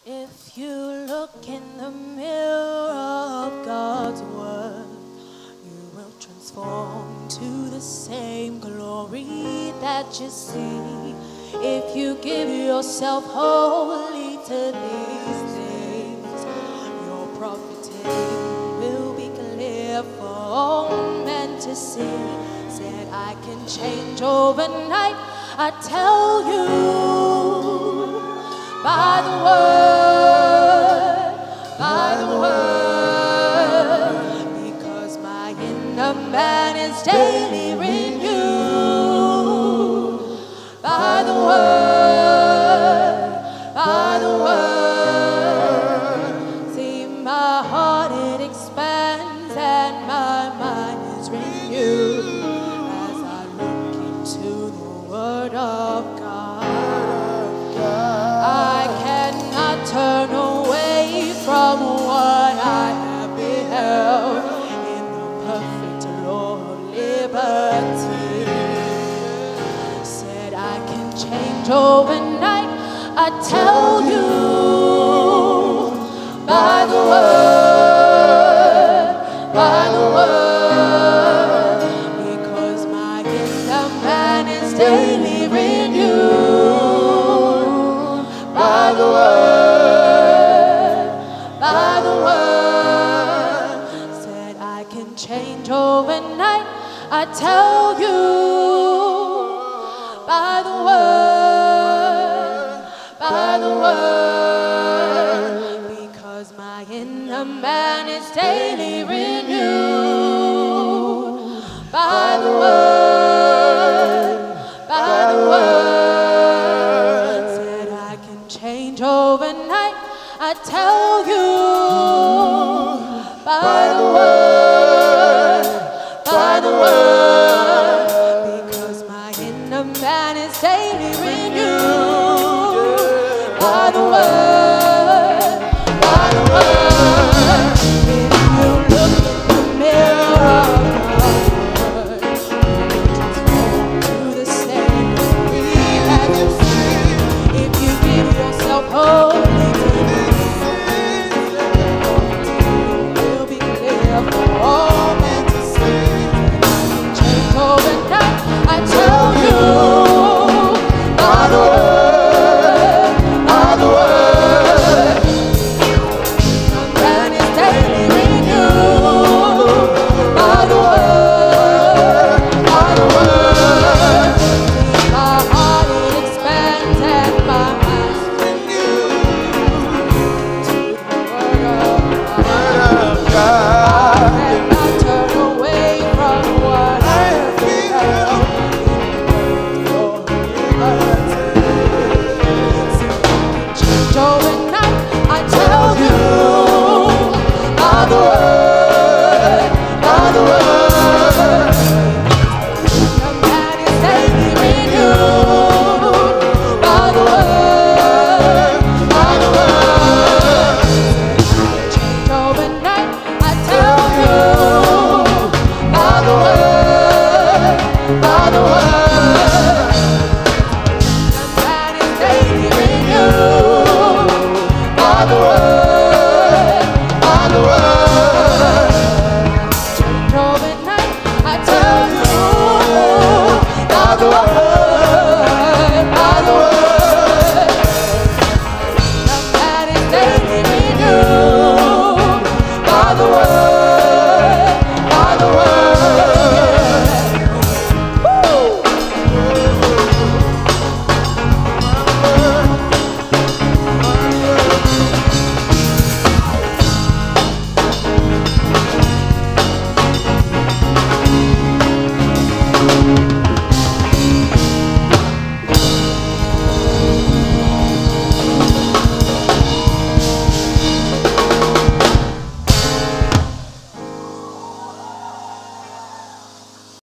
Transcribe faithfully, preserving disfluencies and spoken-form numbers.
If you look in the mirror of God's word, you will transform to the same glory that you see. If you give yourself wholly to these things, your profiting will be clear for all men to see. Said I can change overnight, I tell you, by the word, by the word, because my inner man is daily renewed. By the word, by the word, see my heart it expands and my mind is renewed as I look into the word of God. Turn away from what I have beheld in the perfect law of liberty. Said I can change overnight, I tell you, by the word, by the word, because my inner man is daily renewed. By the word, by the word, said I can change overnight, I tell you, by the word, by the word, because my inner man is daily renewed. By the word, by the word, said I can change overnight, I tell you, by the word, by the word, because my inner man is daily renewed. By the word, by the word, if you look in the mirror of God's word, you will transform to the same glory that you see. If you give yourself hope